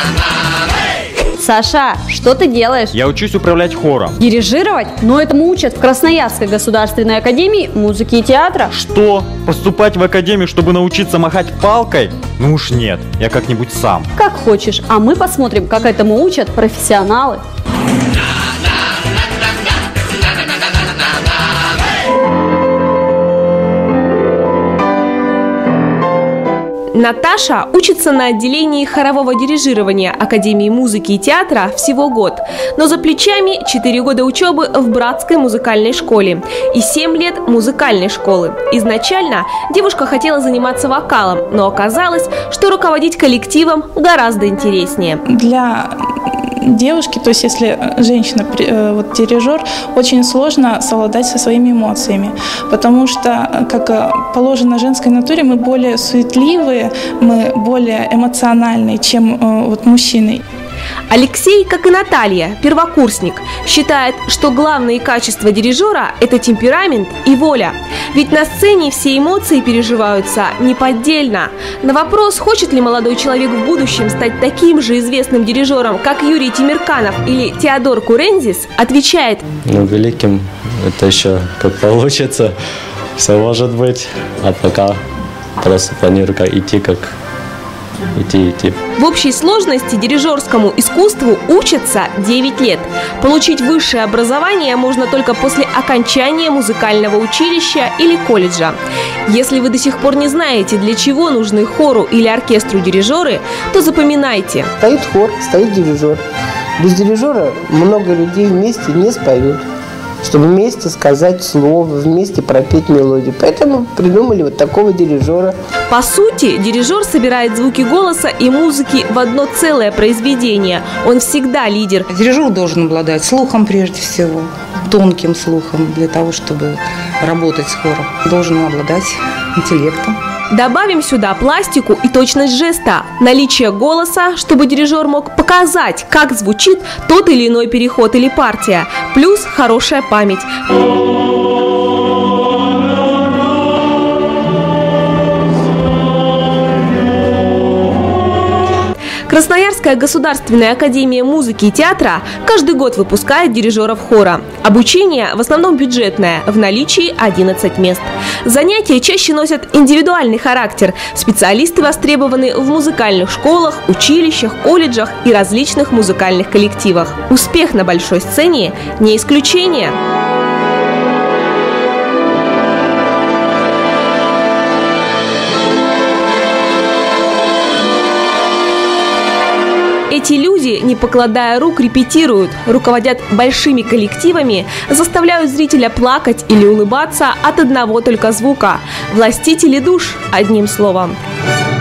Саша, что ты делаешь? Я учусь управлять хором. Дирижировать? Но этому учат в Красноярской государственной академии музыки и театра. Что? Поступать в академию, чтобы научиться махать палкой? Ну уж нет, я как-нибудь сам. Как хочешь, а мы посмотрим, как этому учат профессионалы. Наташа учится на отделении хорового дирижирования Академии музыки и театра всего год, но за плечами 4 года учебы в братской музыкальной школе и 7 лет музыкальной школы. Изначально девушка хотела заниматься вокалом, но оказалось, что руководить коллективом гораздо интереснее. Для девушки, то есть если женщина, вот дирижер, очень сложно совладать со своими эмоциями, потому что, как положено женской натуре, мы более суетливые, мы более эмоциональные, чем вот мужчины. Алексей, как и Наталья, первокурсник, считает, что главные качества дирижера – это темперамент и воля. Ведь на сцене все эмоции переживаются неподдельно. На вопрос, хочет ли молодой человек в будущем стать таким же известным дирижером, как Юрий Тимирканов или Теодор Курензис, отвечает: Ну, великим это еще как получится, все может быть, а пока просто планирую как идти. В общей сложности дирижерскому искусству учатся 9 лет. Получить высшее образование можно только после окончания музыкального училища или колледжа. Если вы до сих пор не знаете, для чего нужны хору или оркестру дирижеры, то запоминайте. Стоит хор, стоит дирижер. Без дирижера много людей вместе не споют, чтобы вместе сказать слово, вместе пропеть мелодию. Поэтому придумали вот такого дирижера. По сути, дирижер собирает звуки голоса и музыки в одно целое произведение. Он всегда лидер. Дирижер должен обладать слухом прежде всего, тонким слухом для того, чтобы работать с хором. Должен обладать интеллектом. Добавим сюда пластику и точность жеста, наличие голоса, чтобы дирижер мог показать, как звучит тот или иной переход или партия, плюс хорошая память. Красноярская государственная академия музыки и театра каждый год выпускает дирижеров хора. Обучение в основном бюджетное, в наличии 11 мест. Занятия чаще носят индивидуальный характер. Специалисты востребованы в музыкальных школах, училищах, колледжах и различных музыкальных коллективах. Успех на большой сцене не исключение. Эти люди, не покладая рук, репетируют, руководят большими коллективами, заставляют зрителя плакать или улыбаться от одного только звука. Властители душ, одним словом.